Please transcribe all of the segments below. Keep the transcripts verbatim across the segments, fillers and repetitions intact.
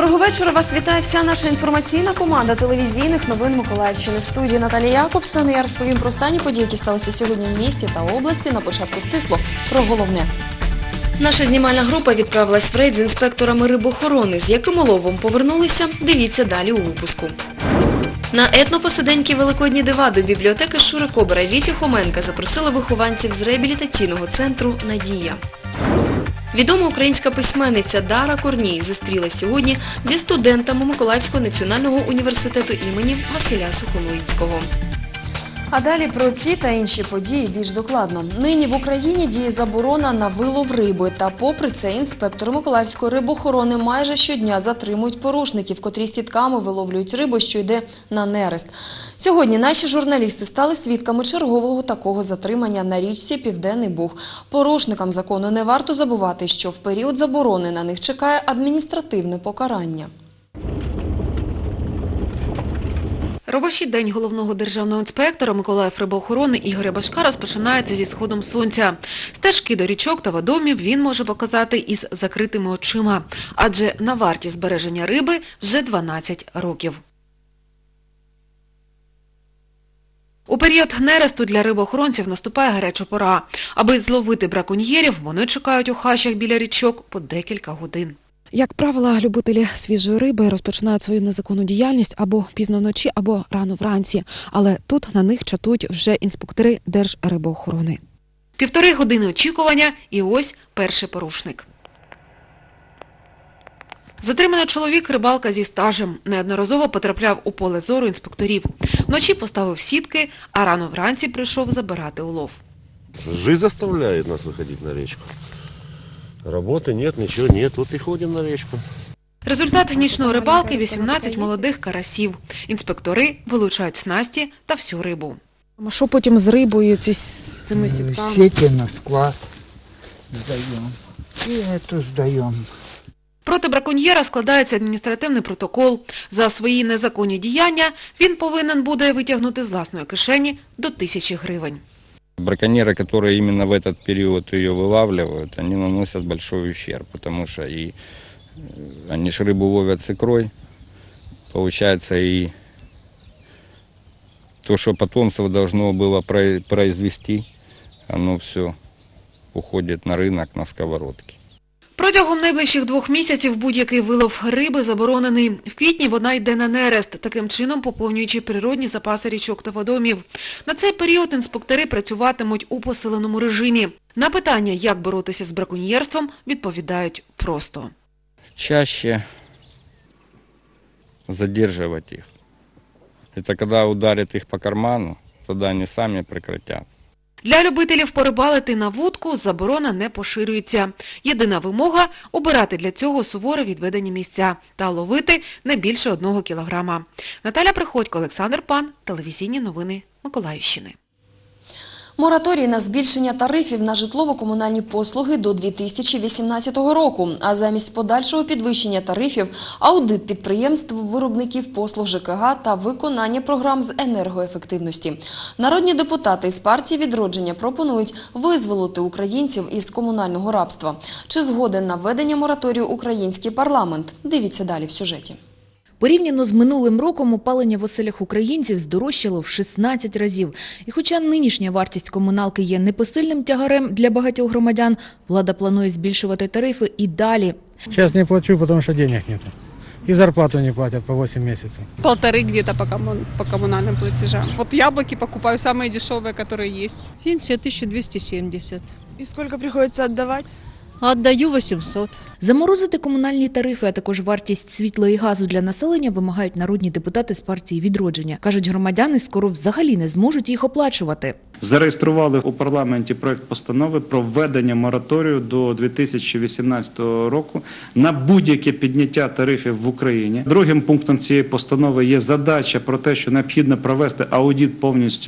Доброго вечора. Вас вітає вся наша інформаційна команда телевізійних новин Миколаївщини. В студії Наталія Якобсон. Я розповім про останні події, які сталися сьогодні в місті та області. На початку стисло про головне. Наша знімальна група відправилась в рейд з інспекторами рибоохорони. З яким уловом повернулися, дивіться далі у випуску. На етнопосиденькі великодні дива до бібліотеки Шури Кобра і Віті Хоменка запросили вихованців з реабілітаційного центру «Надія». Відома українська письменниця Дара Корній зустрілась сьогодні зі студентами Миколаївського національного університету імені Василя Сухомлинського. А далі про ці та інші події більш докладно. Нині в Україні діє заборона на вилов риби. Та попри це інспектори Миколаївської рибоохорони майже щодня затримують порушників, котрі сітками виловлюють рибу, що йде на нерест. Сьогодні наші журналісти стали свідками чергового такого затримання на річці Південний Буг. Порушникам закону не варто забувати, що в період заборони на них чекає адміністративне покарання. Робочий день головного державного інспектора Миколаїврибоохорони Ігоря Башка розпочинається зі сходом сонця. Стежки до річок та водоймів він може показати із закритими очима, адже на варті збереження риби вже дванадцять років. У період нересту для рибоохоронців наступає гаряча пора. Аби зловити браконьєрів, вони чекають у хащах біля річок по декілька годин. Як правило, любителі свіжої риби розпочинають свою незаконну діяльність або пізно вночі, або рано вранці. Але тут на них чатують вже інспектори Держрибоохорони. Півтори години очікування і ось перший порушник. Затриманий чоловік – рибалка зі стажем. Неодноразово потрапляв у поле зору інспекторів. Вночі поставив сітки, а рано вранці прийшов забирати улов. Жизнь заставляет нас выходить на речку. Работы нет, ничего нет, вот и ходим на речку. Результат нічної рибалки – вісімнадцять молодих карасів. Інспектори вилучають снасті та всю рибу. А що потім з рибою, ці, з цими сітками? Сети на склад здаємо і це здаємо. Проти браконьєра складається адміністративний протокол. За свої незаконні діяння він повинен буде витягнути з власної кишені до тисячі гривень. Браконьеры, которые именно в этот период ее вылавливают, они наносят большой ущерб, потому что и они ж рыбу ловят с икрой, получается и то, что потомство должно было произвести, оно все уходит на рынок, на сковородки. Протягом найближчих двох місяців будь-який вилов риби заборонений. В квітні вона йде на нерест, таким чином поповнюючи природні запаси річок та водоймів. На цей період інспектори працюватимуть у посиленому режимі. На питання, як боротися з браконьєрством, відповідають просто. Чаще задерживать их. Это когда ударят их по карману, тогда они сами прекратят. Для любителів порибалити на вудку заборона не поширюється. Єдина вимога – обирати для цього суворо відведені місця та ловити не більше одного кілограма. Наталя Приходько, Олександр Пан, телевізійні новини Миколаївщини. Мораторій на збільшення тарифів на житлово-комунальні послуги до дві тисячі вісімнадцятого року. А замість подальшого підвищення тарифів – аудит підприємств-виробників послуг ЖКГ та виконання програм з енергоефективності. Народні депутати із партії «Відродження» пропонують визволити українців із комунального рабства. Чи згоден на введення мораторію український парламент? Дивіться далі в сюжеті. Порівняно з минулим роком опалення в оселях українців здорожчало в шістнадцять разів. І хоча нинішня вартість комуналки є непосильним тягарем для багатьох громадян, влада планує збільшувати тарифи і далі. Сейчас не плачу, потому что денег нет. И зарплату не платят по восемь месяцев. Полторы где-то по, коммун... по коммунальным платежам. Вот яблоки покупаю самые дешевые, которые есть. Пенсия тысяча двести семьдесят. И сколько приходится отдавать? Отдаю вісімсот. Заморозити комунальні тарифи, а також вартість світла і газу для населення вимагають народні депутати з партії «Відродження». Кажуть, громадяни скоро взагалі не зможуть їх оплачувати. Зареєстрували у парламенті проект постанови про введення мораторію до дві тисячі вісімнадцятого року на будь-яке підняття тарифів в Україні. Другим пунктом цієї постанови є задача про те, що необхідно провести аудит повністю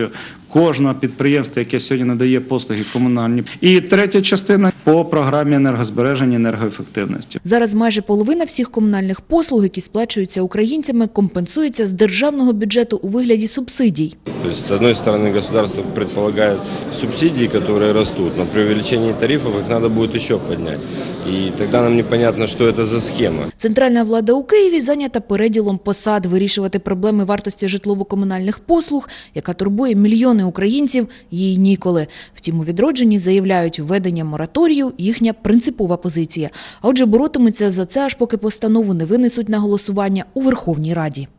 кожного підприємства, яке сьогодні надає послуги комунальні. І третя частина по програмі енергозбереження, енергоефективності. Зараз майже половина всіх комунальних послуг, які сплачуються українцями, компенсуються з державного бюджету у вигляді субсидій. То есть, с одной стороны, государство предполагает субсидии, которые растут, но при увеличении тарифов их надо будет еще поднять. И тогда нам непонятно, что это за схема. Центральна влада у Києві зайнята переділом посад вирішувати проблеми вартості житлово-комунальних послуг, яка турбує мільйони українців, їй ніколи. Втім, у «Відродженні» заявляють, введення мораторію – їхня принципова позиція. А отже, боротимуться за це, аж поки постанову не винесуть на голосування у Верховній Раді.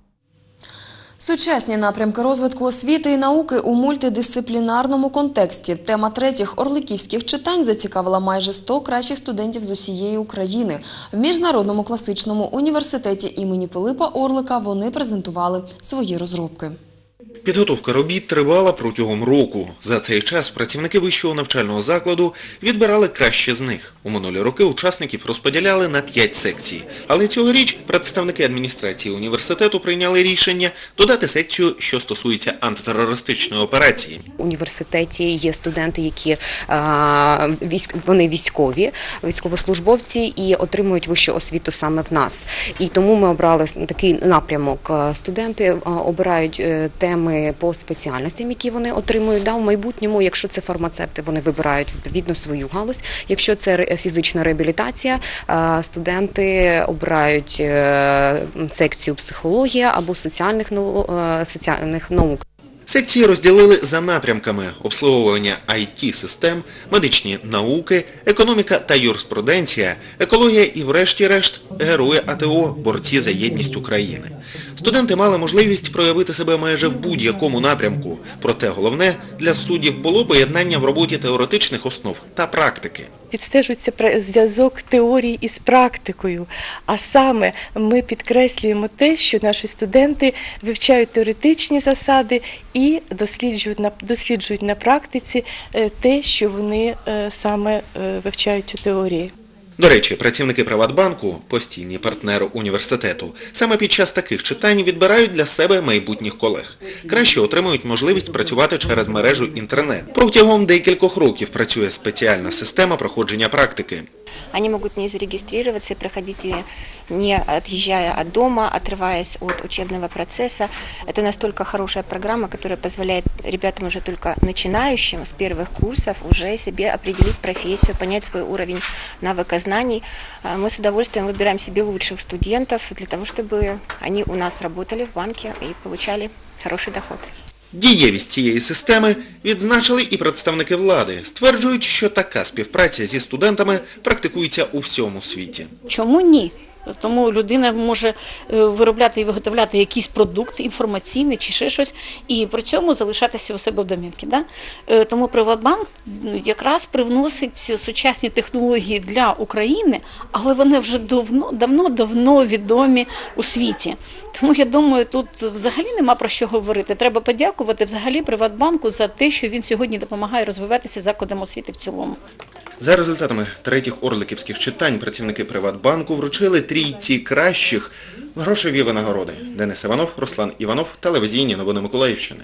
Сучасні напрямки розвитку освіти і науки у мультидисциплінарному контексті. Тема третіх орликівських читань зацікавила майже сто кращих студентів з усієї України. В Міжнародному класичному університеті імені Пилипа Орлика вони презентували свої розробки. Підготовка робіт тривала протягом року. За цей час працівники вищого навчального закладу відбирали краще з них. У минулі роки учасників розподіляли на п'ять секцій. Але цьогоріч представники адміністрації університету прийняли рішення додати секцію, що стосується антитерористичної операції. У університеті є студенти, які а, військ, вони військові, військовослужбовці і отримують вищу освіту саме в нас. І тому ми обрали такий напрямок. Студенти обирають теми по спеціальностям, які вони отримують да, в майбутньому. Якщо це фармацевти, вони вибирають відповідно свою галузь. Якщо це фізична реабілітація, студенти обирають секцію психологія або соціальних, соціальних наук. Секції розділили за напрямками – обслуговування ай ті-систем, медичні науки, економіка та юриспруденція, екологія і, врешті-решт, герої а те о, борці за єдність України. Студенти мали можливість проявити себе майже в будь-якому напрямку. Проте головне для суддів було поєднання в роботі теоретичних основ та практики. Відстежується зв'язок теорії із практикою, а саме ми підкреслюємо те, що наші студенти вивчають теоретичні засади і досліджують на, досліджують на практиці те, що вони саме вивчають у теорії. До речі, працівники Приватбанку, постійні партнери університету, саме під час таких читань відбирають для себе майбутніх колег. Краще отримують можливість працювати через мережу інтернет. Протягом декількох років працює спеціальна система проходження практики. Они могут не зарегистрироваться и проходить ее, не отъезжая от дома, отрываясь от учебного процесса. Это настолько хорошая программа, которая позволяет ребятам уже только начинающим с первых курсов уже себе определить профессию, понять свой уровень навыка знаний. Мы с удовольствием выбираем себе лучших студентов для того, чтобы они у нас работали в банке и получали хороший доход. Дієвість цієї системи відзначили і представники влади. Стверджують, що така співпраця зі студентами практикується у всьому світі. Чому ні? Тому людина може виробляти і виготовляти якийсь продукт інформаційний чи ще щось, і при цьому залишатися у себе в домівці. Да? Тому Приватбанк якраз привносить сучасні технології для України, але вони вже давно-давно відомі у світі. Тому, я думаю, тут взагалі нема про що говорити. Треба подякувати взагалі Приватбанку за те, що він сьогодні допомагає розвиватися закладам освіти в цілому. За результатами третіх орликівських читань працівники Приватбанку вручили трійці кращих грошові винагороди. Денис Іванов, Руслан Іванов, телевізійні новини Миколаївщини.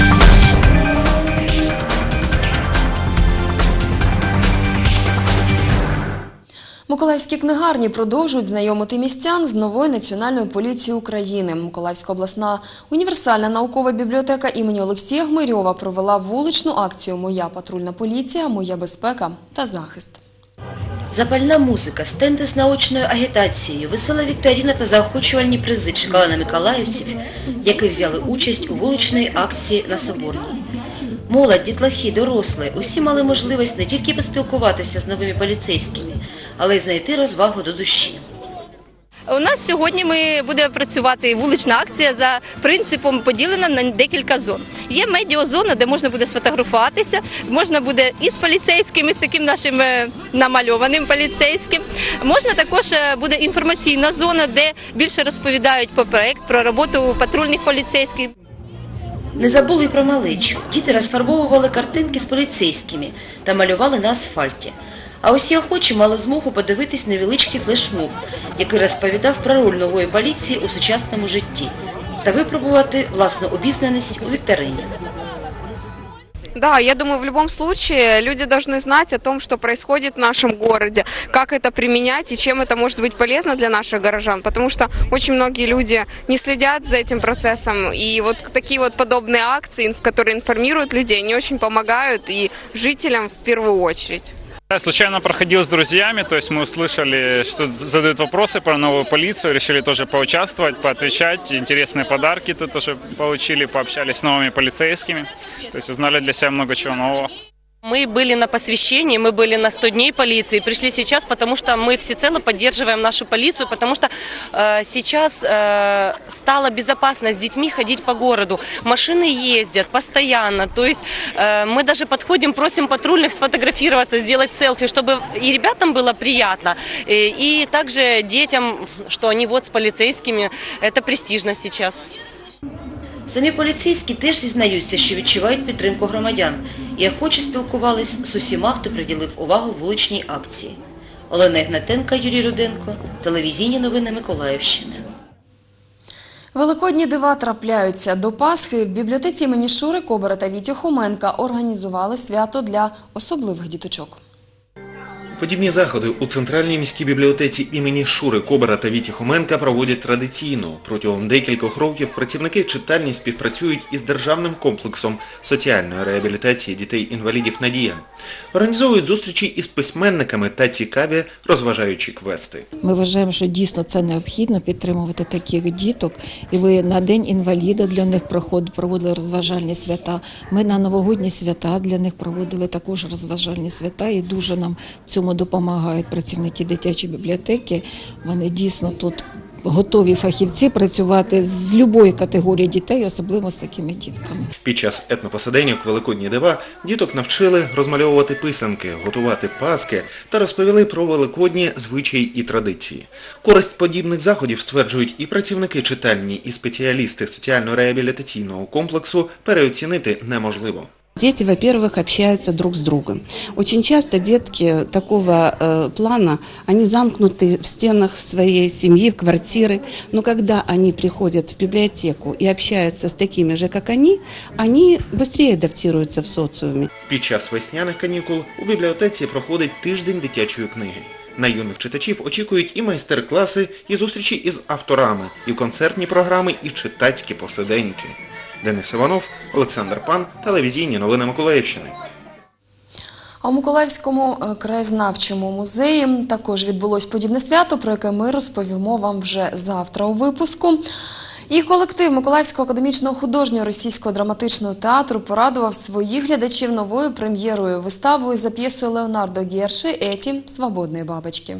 Миколаївські книгарні продовжують знайомити містян з новою Національною поліцією України. Миколаївська обласна універсальна наукова бібліотека імені Олексія Гмирьова провела вуличну акцію «Моя патрульна поліція, моя безпека та захист». Запальна музика, стенди з наочною агітацією, весела вікторина та заохочувальні призи чекали на миколаївців, які взяли участь у вуличній акції на Соборній. Молодь, дітлахи, дорослі – усі мали можливість не тільки поспілкуватися з новими поліцейськими, але й знайти розвагу до душі. У нас сьогодні ми буде працювати вулична акція за принципом поділена на декілька зон. Є медіазона, де можна буде сфотографуватися, можна буде і з поліцейським, і з таким нашим намальованим поліцейським. Можна також буде інформаційна зона, де більше розповідають про проект, про роботу патрульних поліцейських. Не забули й про малечу. Діти розфарбовували картинки з поліцейськими та малювали на асфальті. А усі охочі мали змогу подивитись невеличкий флешмоб, який розповідав про роль нової поліції у сучасному житті та випробувати власну обізнаність у вікторині. Да, я думаю, в любом случае люди должны знать о том, что происходит в нашем городе, как это применять и чем это может быть полезно для наших горожан, потому что очень многие люди не следят за этим процессом, и вот такие вот подобные акции, которые информируют людей, они очень помогают и жителям в первую очередь. Я случайно проходил с друзьями, то есть мы услышали, что задают вопросы про новую полицию, решили тоже поучаствовать, поотвечать, интересные подарки тут тоже получили, пообщались с новыми полицейскими, то есть узнали для себя много чего нового. Мы были на посвящении, мы были на сто дней полиции, пришли сейчас, потому что мы всецело поддерживаем нашу полицию, потому что э, сейчас э, стало безопасно с детьми ходить по городу. Машины ездят постоянно, то есть э, мы даже подходим, просим патрульных сфотографироваться, сделать селфи, чтобы и ребятам было приятно, и, и также детям, что они вот с полицейскими, это престижно сейчас. Самі поліцейські теж зізнаються, що відчувають підтримку громадян і охоче спілкувались з усіма, хто приділив увагу вуличній акції. Олена Ігнатенка, Юрій Руденко, телевізійні новини Миколаївщини. Великодні дива трапляються. До Пасхи в бібліотеці імені Шури Кобера та Віті Хоменка організували свято для особливих діточок. Подібні заходи у Центральній міській бібліотеці імені Шури Кобера та Віті Хоменка проводять традиційно. Протягом декількох років працівники читальні співпрацюють із Державним комплексом соціальної реабілітації дітей-інвалідів «Надія». Організовують зустрічі із письменниками та цікаві розважаючі квести. Ми вважаємо, що дійсно це необхідно підтримувати таких діток. І ви на День інваліда для них проводили розважальні свята. Ми на новогодні свята для них проводили також розважальні свята. І дуже нам в цьому допомагають працівники дитячої бібліотеки. Вони дійсно тут готові фахівці працювати з будь-якої категорії дітей, особливо з такими дітками. Під час етнопосиденьок «Великодні дива» діток навчили розмальовувати писанки, готувати паски та розповіли про великодні звичаї і традиції. Користь подібних заходів, стверджують і працівники читальні, і спеціалісти соціально-реабілітаційного комплексу, переоцінити неможливо. Дети, во-первых, общаются друг с другом. Очень часто детки такого э, плана, они замкнуты в стенах своей семьи, в квартиры. Но когда они приходят в библиотеку и общаются с такими же, как они, они быстрее адаптируются в социуме. Під час весняних канікул у бібліотеці проходить тиждень дитячої книги. На юних читачів очікують і майстер-класи, і зустрічі із авторами, і концертні програми, і читацькі посиденьки. Денис Іванов, Олександр Пан, телевізійні новини Миколаївщини. А у Миколаївському краєзнавчому музеї також відбулось подібне свято, про яке ми розповімо вам вже завтра у випуску. І колектив Миколаївського академічного художнього російського драматичного театру порадував своїх глядачів новою прем'єрою виставою за п'єсою Леонардо Герші «Еті свободні бабочки».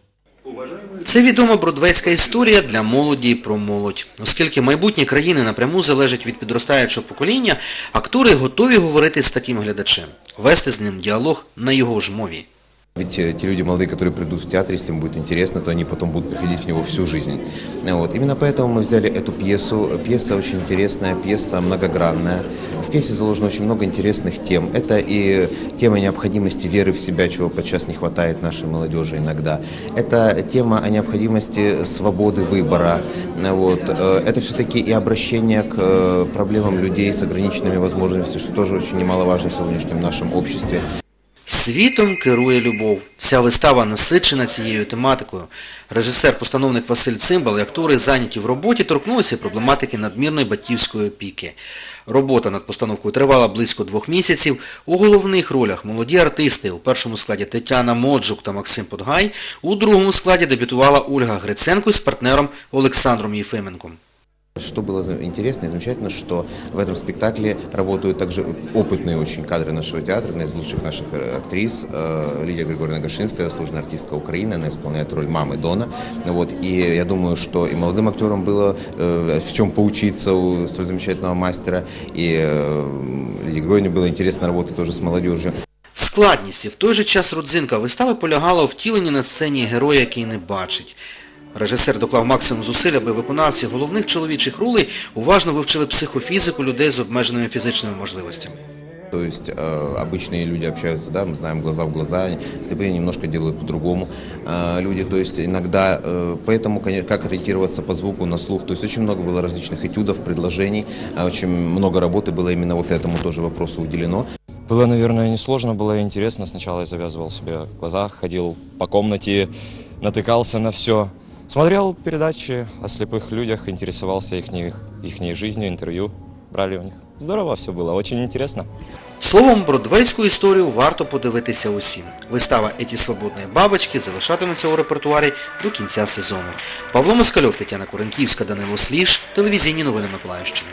Це відома бродвейська історія для молоді і про молодь. Оскільки майбутнє країни напряму залежить від підростаючого покоління, актори готові говорити з таким глядачем, вести з ним діалог на його ж мові. Ведь те люди молодые, которые придут в театр, если им будет интересно, то они потом будут приходить в него всю жизнь. Вот. Именно поэтому мы взяли эту пьесу. Пьеса очень интересная, пьеса многогранная. В пьесе заложено очень много интересных тем. Это и тема необходимости веры в себя, чего подчас не хватает нашей молодежи иногда. Это тема о необходимости свободы выбора. Вот. Это все-таки и обращение к проблемам людей с ограниченными возможностями, что тоже очень немаловажно в сегодняшнем нашем обществе. Світом керує любов. Вся вистава насичена цією тематикою. Режисер-постановник Василь Цимбал і актори, зайняті в роботі, торкнулися проблематики надмірної батьківської опіки. Робота над постановкою тривала близько двох місяців. У головних ролях молоді артисти, у першому складі Тетяна Моджук та Максим Подгай, у другому складі дебютувала Ольга Гриценко з партнером Олександром Єфименком. Что было интересно и замечательно, что в этом спектакле работают также опытные очень кадры нашего театра, одна из лучших наших актрис, Лидия Григорьевна Гашинская, заслуженная артистка Украины, она исполняет роль мамы Дона. Вот, и я думаю, что и молодым актерам было в чем поучиться у столь замечательного мастера, и Лидии Григорьевне было интересно работать тоже с молодежью. Складність і в той же час родзинка вистави полягала у втіленні на сцені героя, який не бачить. Режисер доклав максимум зусиль, аби виконавці головних чоловічих ролей уважно вивчили психофізику людей з обмеженими фізичними можливостями. То есть э, обычные люди общаются, да, мы знаем глаза в глаза, слепые немножко делают по-другому э, люди, то есть иногда, э, поэтому, конечно, как ориентироваться по звуку, на слух, то есть очень много было различных этюдов, предложений, э, очень много работы было именно вот этому тоже вопросу уделено. Было, наверное, несложно, было интересно. Сначала я завязывал себе глаза, ходил по комнате, натыкался на все. Смотрел передачи о слепых людях, интересовался их, их жизнью, интервью брали у них. Здорово все было, очень интересно. Словом, бродвейську історію варто подивитися усім. Вистава «Еті свободні бабочки» залишатиметься у репертуарі до кінця сезону. Павло Москальов, Тетяна Куренківська, Данило Сліж, телевізійні новини Миколаївщини.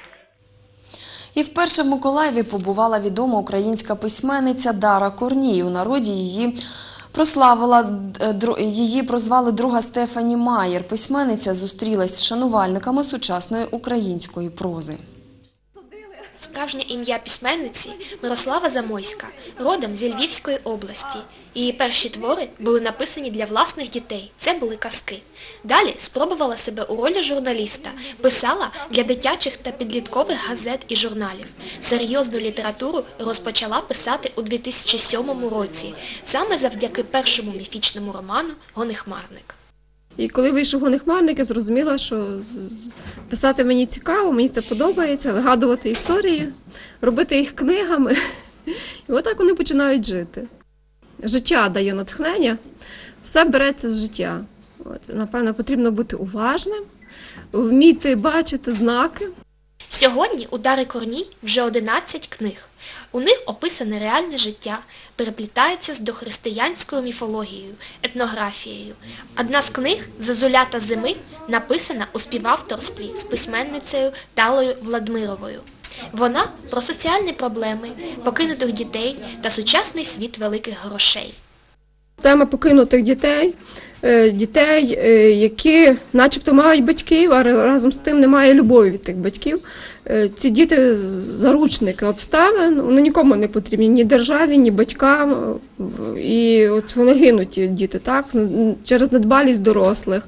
І вперше в Миколаєві побувала відома українська письменниця Дара Корній. У народі її прославила, її прозвали друга Стефані Маєр. Письменниця зустрілась з шанувальниками сучасної української прози. Справжнє ім'я письменниці – Мирослава Замойська, родом зі Львівської області. Її перші твори були написані для власних дітей, це були казки. Далі спробувала себе у ролі журналіста, писала для дитячих та підліткових газет і журналів. Серйозну літературу розпочала писати у дві тисячі сьомому році, саме завдяки першому міфічному роману «Гонехмарник». І коли вийшов «Гонехмарник», я зрозуміла, що писати мені цікаво, мені це подобається, вигадувати історії, робити їх книгами. І отак вони починають жити. Життя дає натхнення, все береться з життя. От, напевно, потрібно бути уважним, вміти бачити знаки. Сьогодні у Дари Корній вже одинадцять книг. У них описане реальне життя, переплітається з дохристиянською міфологією, етнографією. Одна з книг «Зозулята зими» написана у співавторстві з письменницею Талою Владмировою. Вона про соціальні проблеми, покинутих дітей та сучасний світ великих грошей. Тема покинутих дітей, дітей, які начебто мають батьків, а разом з тим немає любові від тих батьків. Ці діти – заручники обставин, вони нікому не потрібні, ні державі, ні батькам. І от вони гинуть, ті діти, так, через недбалість дорослих.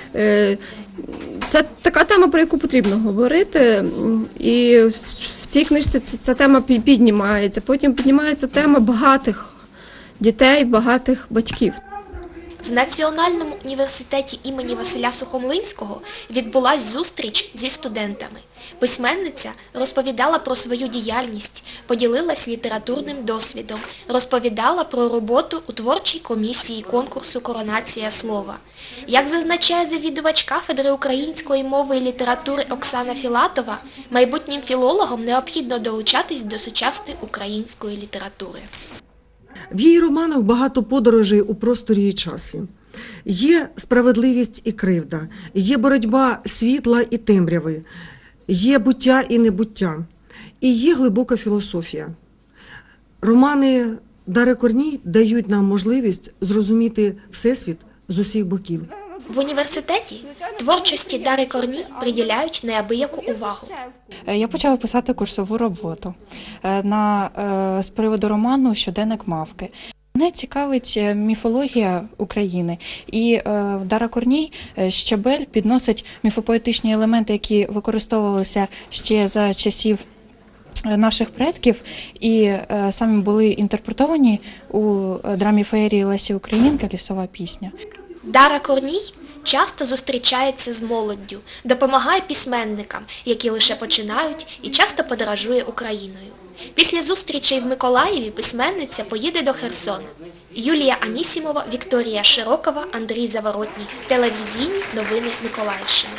Це така тема, про яку потрібно говорити, і в цій книжці ця тема піднімається. Потім піднімається тема багатих дітей, багатих батьків. В Національному університеті імені Василя Сухомлинського відбулась зустріч зі студентами. Письменниця розповідала про свою діяльність, поділилась літературним досвідом, розповідала про роботу у творчій комісії конкурсу «Коронація слова». Як зазначає завідувач кафедри української мови і літератури Оксана Філатова, майбутнім філологам необхідно долучатись до сучасної української літератури. В її романах багато подорожей у просторі і часі. Є справедливість і кривда, є боротьба світла і темряви, є буття і небуття, і є глибока філософія. Романи Дари Корній дають нам можливість зрозуміти Всесвіт з усіх боків. В університеті творчості Дари Корній приділяють неабияку увагу. Я почала писати курсову роботу на, з приводу роману «Щоденник мавки». Мене цікавить міфологія України, і Дара Корній «Щабель» підносить міфопоетичні елементи, які використовувалися ще за часів наших предків і самі були інтерпретовані у драмі феєрії Лесі Українки «Лісова пісня». Дара Корній часто зустрічається з молоддю, допомагає письменникам, які лише починають, і часто подорожує Україною. Після зустрічей в Миколаєві письменниця поїде до Херсона. Юлія Анісімова, Вікторія Широкова, Андрій Заворотній. Телевізійні новини Миколаївщини.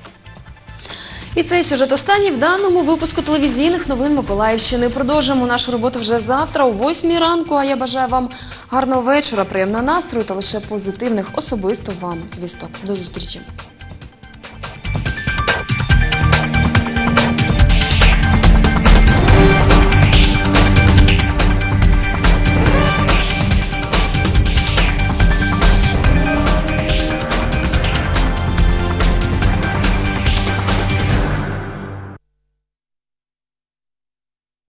І цей сюжет останній в даному випуску телевізійних новин Миколаївщини. Продовжимо нашу роботу вже завтра о восьмій ранку, а я бажаю вам гарного вечора, приємного настрою та лише позитивних особисто вам звісток. До зустрічі!